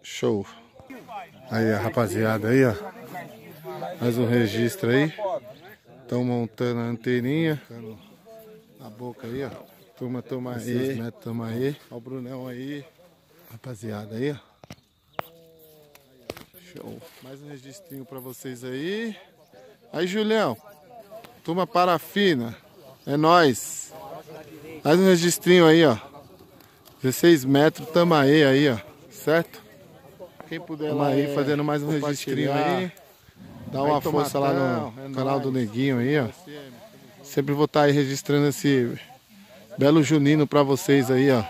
Show. Aí, rapaziada, aí, ó. Mais um registro aí. Estão montando a anteninha. A boca aí, ó. Turma, toma aí. Toma aí. Ó o Brunão aí. Rapaziada, aí, ó. Show. Mais um registrinho pra vocês aí. Aí, Julião. Turma parafina. É nóis. Mais um registrinho aí, ó. 16 metros, tamo aí, ó. Certo? Quem puder lá aí, fazendo mais um registrinho aí. Dá uma força lá no canal do Neguinho aí, ó. Sempre vou estar aí registrando esse belo junino pra vocês aí, ó.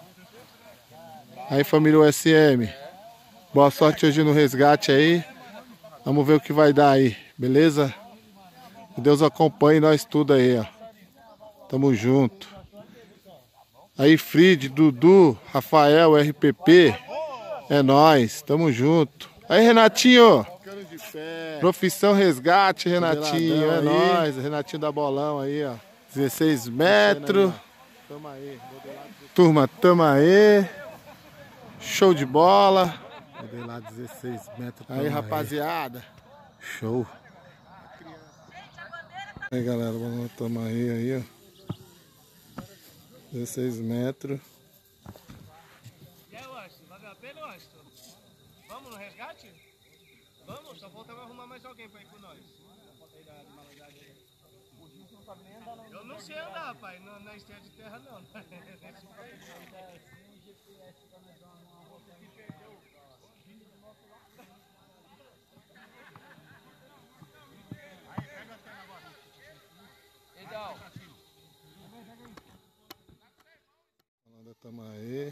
Aí, família USM. Boa sorte hoje no resgate aí. Vamos ver o que vai dar aí, beleza? Que Deus acompanhe nós tudo aí, ó. Tamo junto. Aí, Frid, Dudu, Rafael, RPP. É nóis, tamo junto. Aí, Renatinho. Profissão Resgate, Renatinho. É nóis, Renatinho da Bolão aí, ó. 16 metros. Turma, tamo aí. Show de bola. Modelado 16 metros. Aí, rapaziada. Show. Aí, galera, vamos tomar aí, ó. 16 metros. E aí, Washington, valeu a pena, Washington? Vamos no resgate? Vamos, só falta arrumar mais alguém pra ir com nós. Eu não sei andar, rapaz, na esteira de terra não. Tamo aí.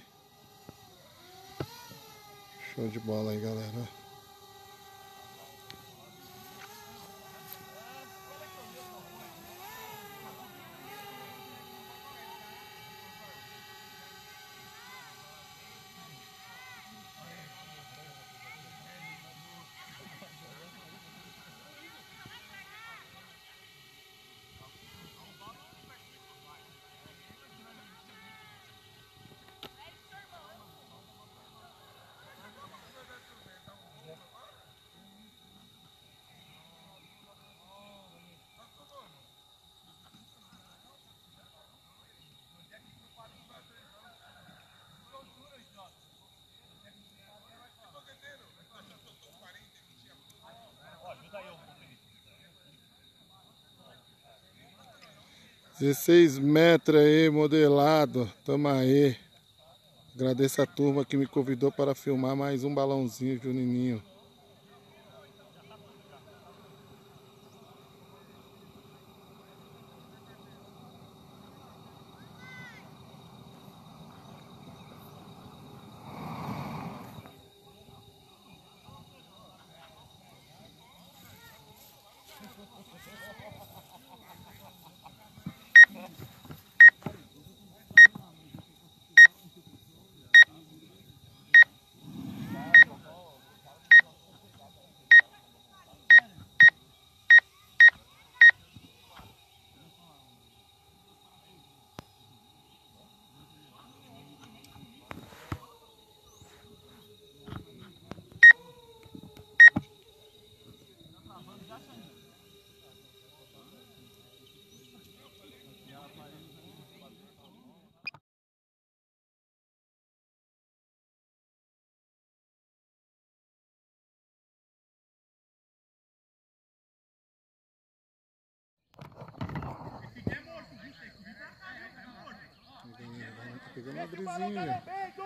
Show de bola aí, galera. Ajuda eu, Felipe. 16 metros aí, modelado. Tamo aí. Agradeço a turma que me convidou para filmar mais um balãozinho junininho. Pegando uma brisinha.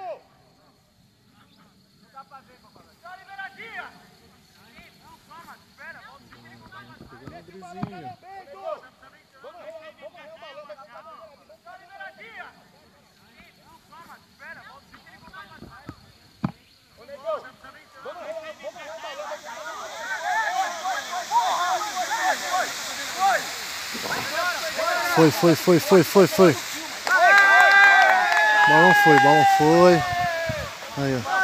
Não dá pra ver, papai. Tchau, liberadinha! Não, calma, espera, volta o bico pra mais. Pegando uma brisinha. Vamos correr o balão, vai ficar. Tchau, liberadinha! Não, calma, espera, volta o bico pra mais. Ô, Negão, vamos correr o balão, vai ficar. Foi. Balão foi. Aí, ó.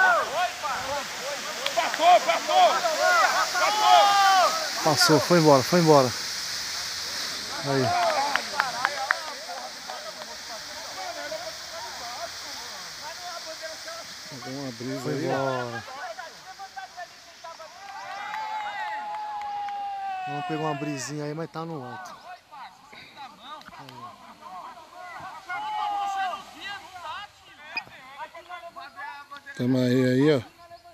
Passou, foi embora. Aí. Alguma brisa Foi aí. embora. Vamos pegar uma brisinha aí, mas tá no alto. Tamo aí, ó.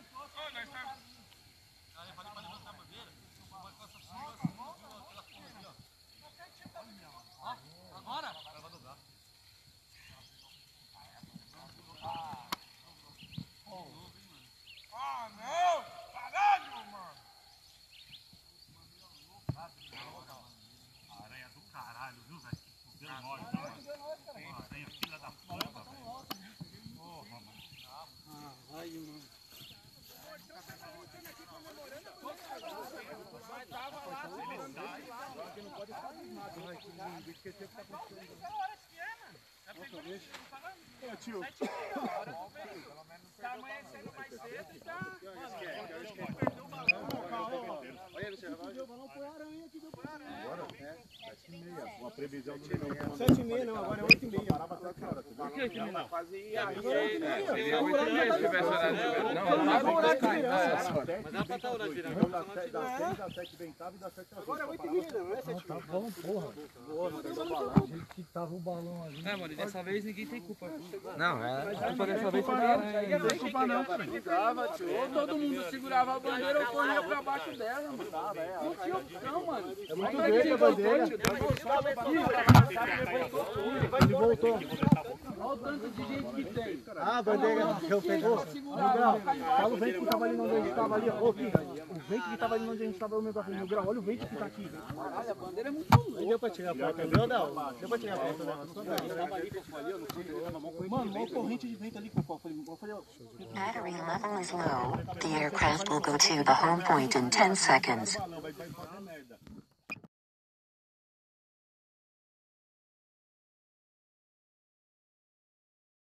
Uma previsão do 7h30 não, agora é 8h30. Parava 4 horas. Por que não? Não, Mas dá pra estar horário virando. Então dá 6 às 7 vem cá e dá 7 às 8. agora é 8h30, não é 7h30. Tá bom, porra. Do jeito que tava o balão ali. É, mano, dessa vez ninguém tem culpa. Não, dessa vez foi Não tem culpa não, todo mundo segurava a bandeira ou corria pra baixo dela, mano. Não tinha opção, mano. É muito grande a bandeira. Ele voltou. Olha o tanto de gente que tem. Ah, a bandeira que eu peguei. Fala o vento que tava ali onde a gente tava ali, ó. Ô, Pinga, o vento que tava ali onde a gente tava, o meu Mil Grau, olha o vento que tá aqui. Caralho, a bandeira é muito louca. Deu pra tirar a foto, viu, não? Deu pra tirar a foto, né? Mano, uma corrente de vento ali com o pau. Battery level is low. The aircraft will go to the home point in 10 seconds.